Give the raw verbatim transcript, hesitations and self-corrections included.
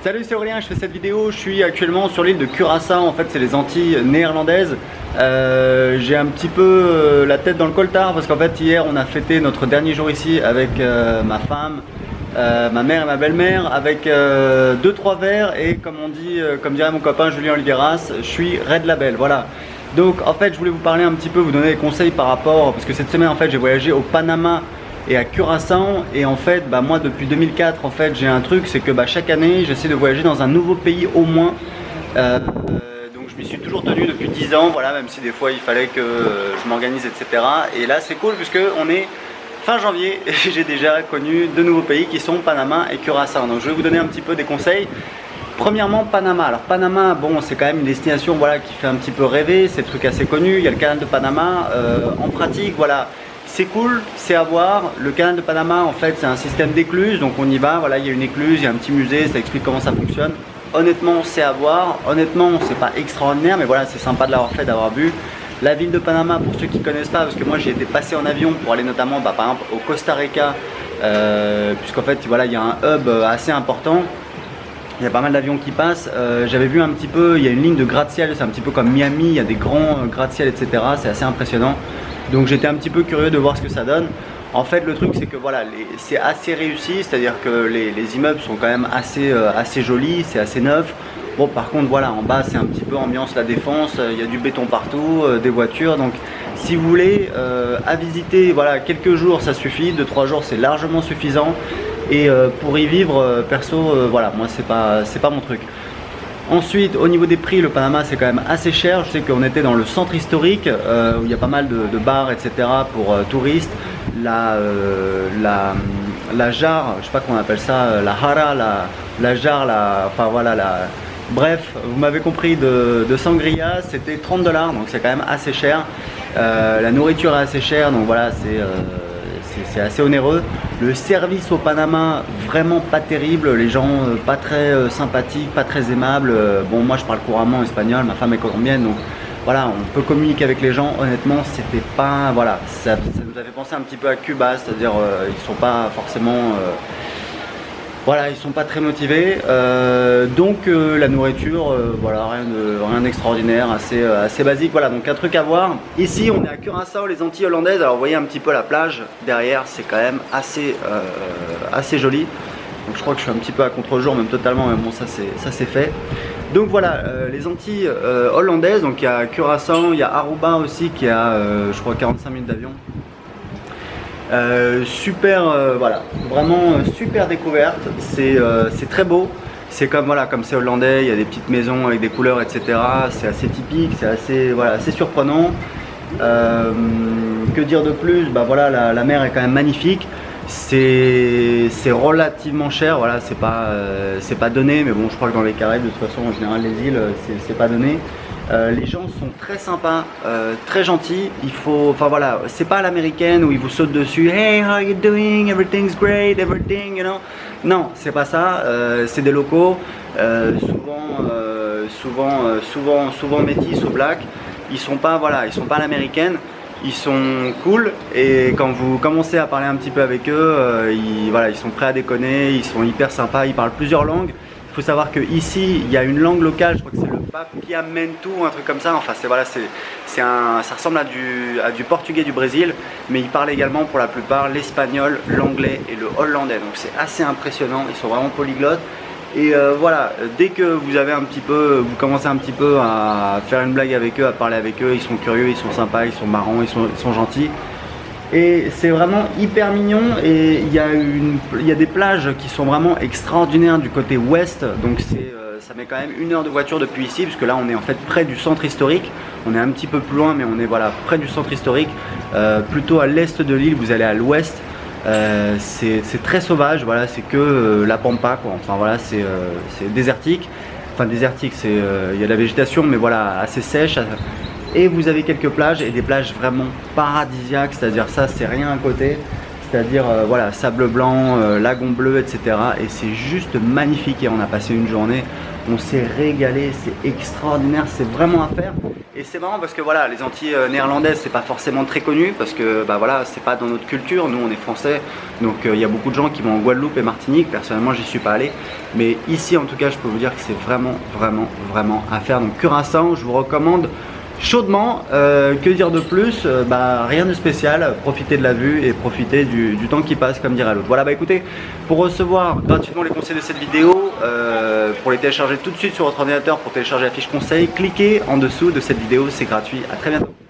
Salut, c'est Aurélien, je fais cette vidéo, je suis actuellement sur l'île de Curaçao, en fait c'est les Antilles néerlandaises. Euh, J'ai un petit peu euh, la tête dans le coltard parce qu'en fait hier on a fêté notre dernier jour ici avec euh, ma femme, euh, ma mère et ma belle-mère avec euh, deux trois verres et comme on dit, euh, comme dirait mon copain Julien Oliveiras, je suis Red Label, voilà. Donc en fait je voulais vous parler un petit peu, vous donner des conseils par rapport, parce que cette semaine en fait j'ai voyagé au Panama et à Curaçao, et en fait bah, moi depuis deux mille quatre en fait j'ai un truc, c'est que bah, chaque année j'essaie de voyager dans un nouveau pays au moins. euh, donc je m'y suis toujours tenu depuis dix ans, voilà, même si des fois il fallait que euh, je m'organise, etc. Et là c'est cool puisque on est fin janvier et j'ai déjà connu deux nouveaux pays qui sont Panama et Curaçao. Donc je vais vous donner un petit peu des conseils. Premièrement, Panama. Alors Panama, bon, c'est quand même une destination, voilà, qui fait un petit peu rêver, c'est un truc assez connu. Il y a le canal de Panama. Euh, en pratique, voilà, c'est cool, c'est à voir. Le canal de Panama, en fait, c'est un système d'écluses, donc on y va. Voilà, il y a une écluse, il y a un petit musée, ça explique comment ça fonctionne. Honnêtement, c'est à voir. Honnêtement, c'est pas extraordinaire, mais voilà, c'est sympa de l'avoir fait, d'avoir vu. La ville de Panama, pour ceux qui ne connaissent pas, parce que moi j'ai été passé en avion pour aller notamment, bah, par exemple, au Costa Rica, euh, puisqu'en fait, voilà, il y a un hub assez important. Il y a pas mal d'avions qui passent. Euh, J'avais vu un petit peu, il y a une ligne de gratte-ciel, c'est un petit peu comme Miami, il y a des grands euh, gratte-ciel, et cetera. C'est assez impressionnant. Donc j'étais un petit peu curieux de voir ce que ça donne. En fait, le truc, c'est que voilà, c'est assez réussi, c'est-à-dire que les, les immeubles sont quand même assez, euh, assez jolis, c'est assez neuf. Bon, par contre, voilà, en bas, c'est un petit peu ambiance La Défense, il y a du béton partout, euh, des voitures. Donc, si vous voulez, euh, à visiter, voilà, quelques jours, ça suffit. Deux, trois jours, c'est largement suffisant. Et euh, pour y vivre, euh, perso, euh, voilà, moi c'est pas, c'est pas mon truc. Ensuite, au niveau des prix, le Panama c'est quand même assez cher. Je sais qu'on était dans le centre historique, euh, où il y a pas mal de, de bars, et cetera pour euh, touristes. La, euh, la, la jarre, je sais pas comment on appelle ça, la hara, la, la jarre, la, enfin voilà, la, bref, vous m'avez compris, de, de sangria, c'était trente dollars, donc c'est quand même assez cher. Euh, la nourriture est assez chère, donc voilà, c'est... Euh, c'est assez onéreux. Le service au Panama, vraiment pas terrible, les gens euh, pas très euh, sympathiques, pas très aimables. Euh, bon, moi je parle couramment espagnol, ma femme est colombienne, donc voilà, on peut communiquer avec les gens. Honnêtement, c'était pas, voilà, ça, ça nous avait pensé un petit peu à Cuba, c'est-à-dire euh, ils sont pas forcément, euh, voilà, ils sont pas très motivés. Euh, donc euh, la nourriture, euh, voilà, rien de rien d'extraordinaire, assez euh, assez basique. Voilà, donc un truc à voir. Ici, on est à Curaçao, les Antilles hollandaises. Alors vous voyez un petit peu la plage derrière, c'est quand même assez euh, assez joli. Donc je crois que je suis un petit peu à contre-jour, même totalement, mais bon, ça c'est ça c'est fait. Donc voilà, euh, les Antilles euh, hollandaises. Donc il y a Curaçao, il y a Aruba aussi qui a, euh, je crois, quarante-cinq minutes d'avion. Euh, super, euh, voilà, vraiment euh, super découverte. C'est euh, très beau. C'est comme voilà, comme c'est hollandais, il y a des petites maisons avec des couleurs, et cetera. C'est assez typique, c'est assez, voilà, assez surprenant. Euh, que dire de plus? Bah voilà, la, la mer est quand même magnifique. C'est relativement cher, voilà, c'est pas, euh, c'est pas donné, mais bon, je crois que dans les Caraïbes, de toute façon, en général, les îles, c'est pas donné. Euh, les gens sont très sympas, euh, très gentils. Il faut, enfin voilà, c'est pas à l'américaine où ils vous sautent dessus. Hey, how are you doing? Everything's great, everything, you know. Non, c'est pas ça. Euh, c'est des locaux, euh, souvent, euh, souvent, euh, souvent, souvent métis ou black. Ils sont pas, voilà, ils sont pas à l'américaine. Ils sont cool et quand vous commencez à parler un petit peu avec eux, euh, ils, voilà, ils sont prêts à déconner. Ils sont hyper sympas. Ils parlent plusieurs langues. Il faut savoir qu'ici, il y a une langue locale, je crois que c'est le papiamentu, un truc comme ça. Enfin, c'est voilà, c'est un, ça ressemble à du, à du portugais du Brésil, mais ils parlent également pour la plupart l'espagnol, l'anglais et le hollandais. Donc c'est assez impressionnant, ils sont vraiment polyglottes. Et euh, voilà, dès que vous avez un petit peu, vous commencez un petit peu à faire une blague avec eux, à parler avec eux, ils sont curieux, ils sont sympas, ils sont marrants, ils sont, ils sont gentils. Et c'est vraiment hyper mignon et il y, a une, il y a des plages qui sont vraiment extraordinaires du côté ouest. Donc euh, ça met quand même une heure de voiture depuis ici, puisque là on est en fait près du centre historique. On est un petit peu plus loin, mais on est voilà, près du centre historique. Euh, plutôt à l'est de l'île, vous allez à l'ouest. Euh, c'est très sauvage, voilà, c'est que euh, la pampa, quoi. Enfin voilà, c'est euh, désertique. Enfin désertique, c'est euh, il y a de la végétation, mais voilà, assez sèche. Et vous avez quelques plages et des plages vraiment paradisiaques, c'est-à-dire ça c'est rien à côté. c'est-à-dire euh, voilà, sable blanc, euh, lagon bleu, et cetera. Et c'est juste magnifique et on a passé une journée, on s'est régalé, c'est extraordinaire, c'est vraiment à faire. Et c'est marrant parce que voilà, les Antilles euh, néerlandaises, c'est pas forcément très connu parce que bah voilà, c'est pas dans notre culture, nous on est français, donc il euh, y a beaucoup de gens qui vont en Guadeloupe et Martinique, personnellement j'y suis pas allé, mais ici en tout cas je peux vous dire que c'est vraiment vraiment vraiment à faire. Donc Curaçao, je vous recommande chaudement. Euh, que dire de plus? euh, bah rien de spécial, profitez de la vue et profitez du, du temps qui passe, comme dirait l'autre. Voilà, bah écoutez, pour recevoir gratuitement les conseils de cette vidéo, euh, pour les télécharger tout de suite sur votre ordinateur, pour télécharger la fiche conseil, cliquez en dessous de cette vidéo, c'est gratuit. À très bientôt.